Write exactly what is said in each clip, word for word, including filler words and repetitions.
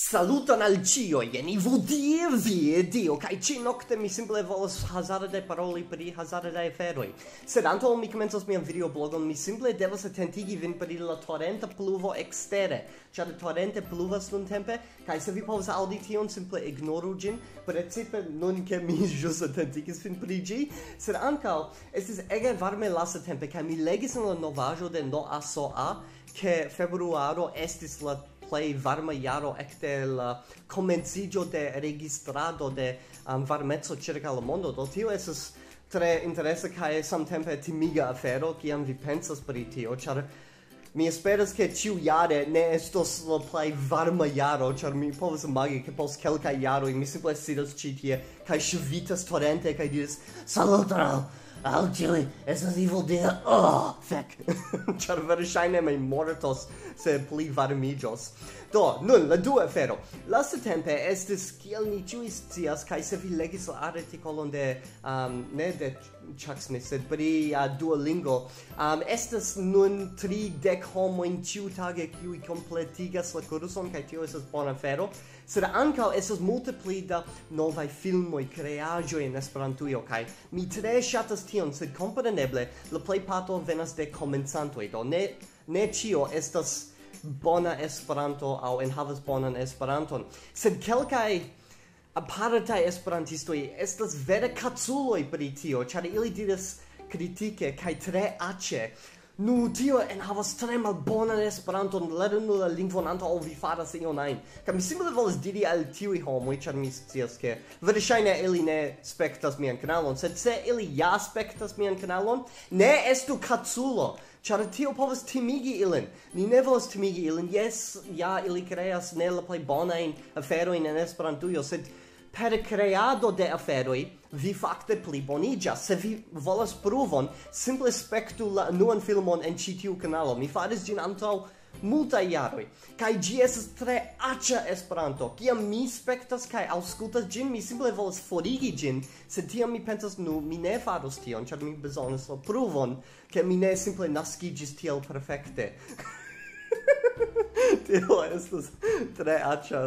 Saluton al cioi, en i vudir video, kai ci nocte mi simple volas hazarde paroli pri hazarde aferoi. Sed anto mi comenzos mian videoblogon, mi simple devas attentigi vin pri la torrenta pluvo extere, char torrente pluvas nun tempe, kai se vi povas audi tion, simple ignoru gin, precipe nun ke mi jus attentigis vin pri gi, sed ancao estis ege varme lasa tempe, kai mi legis in la novajo de no aso a, che februaro estis la play varma jaro ekde la komenciĝo de registrado de um, varmeco circa la mondo. Do tio estas tre interesa kaj samtempe timiga afero, kiam vi pensas pri tio, ĉar mi esperas ke ĉiujare ne estos la plej varma jaro, ĉar mi povas imagi ke post kelkaj jaroj mi simple sidas ĉi tie kaj ŝvitas torente kaj diras saluton al ciui, estas evil dia, oh, fek. Char verŝajne mi mortos se pli varmiĝos. Do, nun, la dua afero. Lastatempe estis, kiel ni ĉiuj scias, kaj se vi legis la artikolon de, um, ne de Chuck Smith, sed pri uh, Duolingo, um, estas nun tridek homojn ĉiutage kiuj kompletigas la kurson, kaj tio estas bona afero. Sed ankaŭ estas multe pli da novaj filmoj, kreaĵoj en Esperantujo, kaj mi tre ŝatas tion, sed kompreneble la plejparto venas de komencantoj, do ne ne ĉio estas bona Esperanto aŭ enhavas bonan Esperanton, sed kelkaj aparataj esperantistoj estas vere kaculoj pri tio, ĉar ili diras kritike kaj tre aĉe: nu, tio enhavas tre malbonan Esperanton, lernu la lingvon antaŭ ol vi faras ion ajn. Kaj mi simple volas diri al tiuj homoj, ĉar mi scias ke verŝajne ili ne spektas mian kanalon, sed se ili ja spektas mian kanalon, ne estu kaculo, ĉar tio povas timigi ilin. Ni ne volas timigi ilin. Jes, ja, ili kreas ne la plej bonajn aferojn en Esperantujo, sed per creado de aferoj vi fakte pliboniĝas. Se vi volas pruvon, simple spektu la nuan filmon en ĉi tiu kanalo. Mi faris ĝin antaŭ multaj jaroj, kaj ĝi estas tre aĉa Esperanto. Kiam mi spektas kaj aŭskultas ĝin, mi simple volas forigi ĝin, sed tiam mi pensas, nu, mi ne faros tion, ĉar mi bezonas la pruvon, ke mi ne simple naskiĝis tiel perfekte. Tio estas tre aĉa.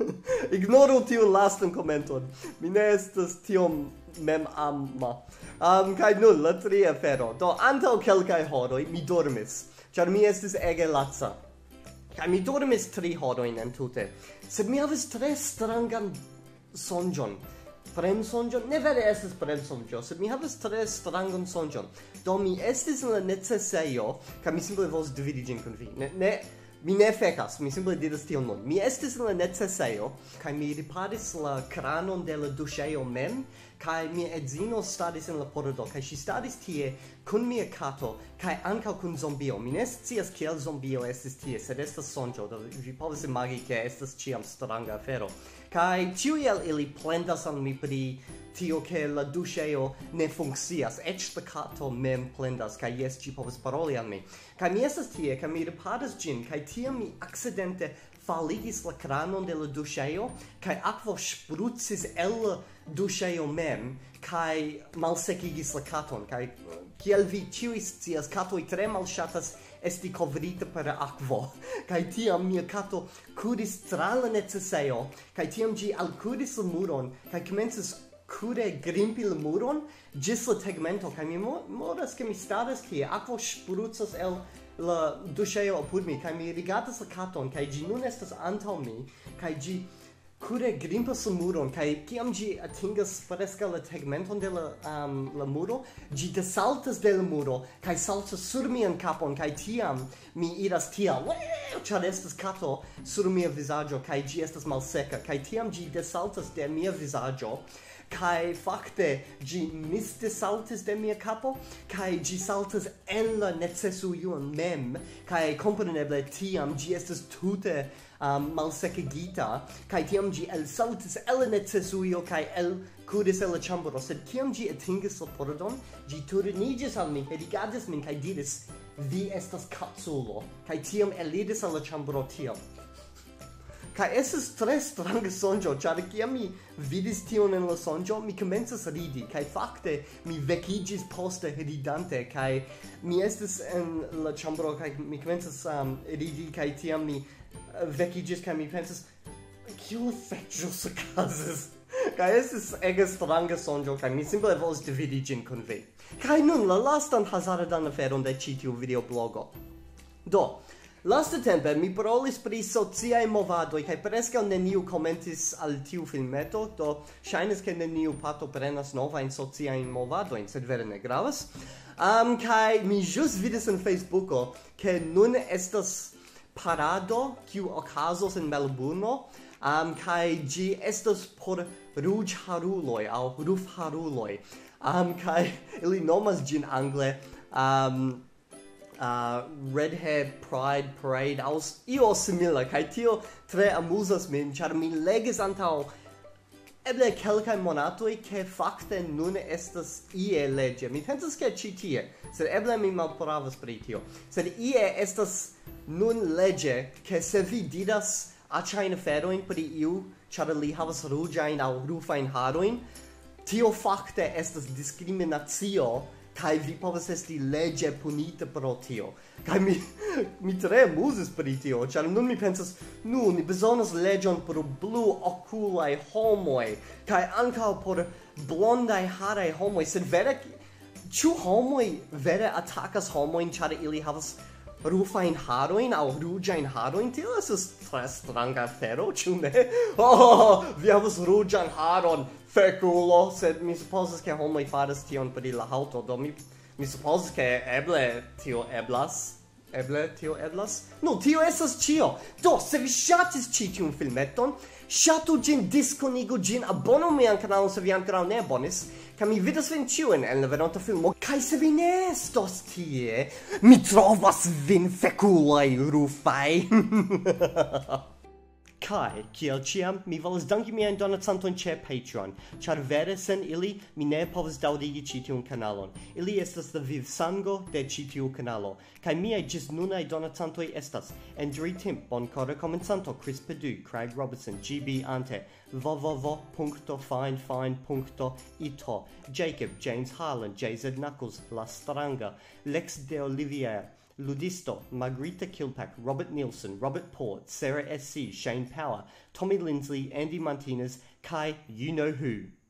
Ignoru tiun lastan komenton. Mi ne estas tiom mem ama. Um, kaj nun, la tria afero. Do, antaŭ kelkaj horoj mi dormis, ĉar mi estis ege laca. Kaj mi dormis tri horojn entute. Sed mi havis tre strangan sonĝon. Prensonĝon? Ne vere estas prensonĝo, sed mi havis tre strangan sonĝon. Do, mi estis en la necesejo, kaj mi simple volas dividi ĝin kun vi. Ne, ne, mi ne fekas, mi simple diras tion nun. Mi estis en la necesejo, kaj mi riparis la kranon de la duŝejo mem, kaj mia edzino staris en la pordo, kaj ŝi staris tie kun mia kato, kaj ankaŭ kun zombio. Mi ne scias kiel zombio estis tie, sed estas sonĝo, do vi povas imagi ke estas ĉiam stranga afero. Kaj ĉiuj el ili plendas al mi pri tio ke la duŝejo ne funkcias, eĉ la kato mem plendas, kaj jes ĝi povas paroli al mi. Kaj mi estas tie, kaj mi riparas ĝin, kaj tiam mi akcidente faligis la kranon de la duŝejo, kaj akvo sprucis el la duŝejo mem, kaj malsekigis la katon. Kaj kiel vi ĉiuj scias, katoj tre malŝatas esti kovrita per akvo. Kaj tiam mia kato kuris tra la necesejo, kaj tiam ĝi alkuris la muron, kaj komencis kure grimpi la muron ĝis la tegmento, kaj mi moras ke mi staras kie, akvo sprucas el la duŝejo apud mi, kaj mi rigardas la katon, kaj ĝi nun estas antaŭ mi, kaj ĝi kure grimpas la muron, kaj kiam ĝi atingas preskaŭ la tegmenton de la, um, la muro, ĝi desaltas de la muro, kaj saltas sur mian kapon, kaj tiam mi iras tiel, ĉar estas kato sur mia vizaĝo, kaj ĝi estas malseka, kaj tiam ĝi desaltas de mia vizaĝo, kai fakte ĝi misdesaltis de mia kapo, kai ĝi saltas en la necesujon mem, kai kompreneble tiam ĝi estas tute um, malsekigita, kai tiam ĝi elsaltis el la necesujo kaj elkuris el la ĉambro, sed kiam ĝi atingis la pordon, ĝi turniĝis al mi kaj rigardis min kaj diris: vi estas kaculo, kaj tiam eliris al la ĉambro tiel. Kaj estas tre stranga sonĝo, ĉar kiam mi vidis tion en la sonĝo, mi komencas ridi, kaj fakte mi vekiĝis poste ridante, kaj mi estis en la ĉambro, kaj mi komencas um, ridi, kaj tiam mi uh, vekiĝis, kaj mi pensas: Kio fecus okazis? Kai estis ege stranga sonĝo, kaj mi simple volis dividi ĝin kun vi. Kaj nun la lastan hazardan aferon de ĉi tiu videoblogo. Do, lastatempe mi parolis pri sociaj movadoj kaj preskaŭ neniu komentis al tiu filmeto, do ŝajnis ke neniu partoprenas novajn sociajn movadojn, sed vere ne gravas. Um, kaj mi ĵus vidis en Facebooko, ke nun estas parado kiu okazos en Melburno, um, kaj ĝi estas por ruĝharuloj aŭ rufharuloj, um, kaj ili nomas ĝin angle um, Uh, Red Hair Pride Parade aus io simila, kai tio tre amuzas min, char mi legis antau eble kelkaj monatoj ke fakte nun estas ie legge. Mi pensas ke ĉi tie, sed eble mi malpravas pri tio. Sed ie estas nun legge ke se vi diras aĉajn aferojn pri iu, ĉar li havas ruĝajn aŭ rufajn harojn, tio fakte estas diskriminacio. Kai vi povas esti legge punita pro tio. Kai mi mi tre amuzis pri tio, ĉar nun mi pensas, nu, ni bezonas leĝon por bluokulaj homoj, kaj ankaŭ por blondaj haraj homoj, sed vere ĉu homoj vere atakas homojn ĉar ili havas rufajn harojn aŭ ruĝajn harojn? Tio estas tre stranga afero, ĉu ne? Oh, vi havas ruĝan haron, fekulo, sed mi supozas ke homoj faras tion pri la haŭto, do mi mi supozas ke eble tio eblas. Eble tio eblas? Nu, tio estas ĉio. Do, se vi ŝatis ĉi tiun filmeton, ŝatu ĝin, diskonigu ĝin, abonu mian kanalon se vi ankoraŭ ne abonis, kaj mi vidas vin ĉiujn en la venonta filmo. Kaj se vi ne estos tie, mi trovas vin fekuloj rufaj. Kai, kiel ĉiam, mi volas danki miajn donacantojn ĉe Patreon, ĉar vere sen ili mi ne povas daŭrigi ĉi tiun kanalon. Ili estas la vivsango de ĉi tiu kanalo, kaj miaj ĝis nunaj donacantoj estas Andrew Timp, bonkora komencanto, Chris Perdue, Craig Robertson, G B Ante, www dot finefine dot ito, Jacob, James Harlan, J Z Knuckles, La Stranga, Lex de Olivier, Ludisto, Margarita Kilpack, Robert Nielsen, Robert Port, Sarah S C, Shane Power, Tommy Lindsley, Andy Martinez, Kai, you know who.